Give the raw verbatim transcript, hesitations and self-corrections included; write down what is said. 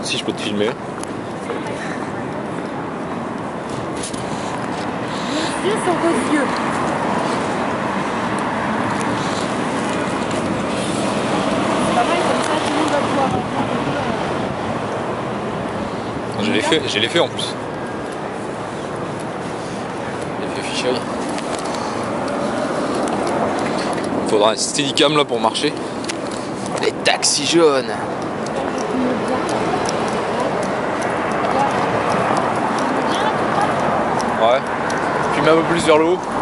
Si je peux te filmer. Les yeux sont vos yeux. C'est pas mal comme ça, tout le monde va pouvoir voir. Je l'ai fait, je l'ai fait en plus. J'ai fait fisheye. Faudra un steadicam là pour marcher. Les taxis jaunes. Ouais. Puis même un peu plus vers le haut.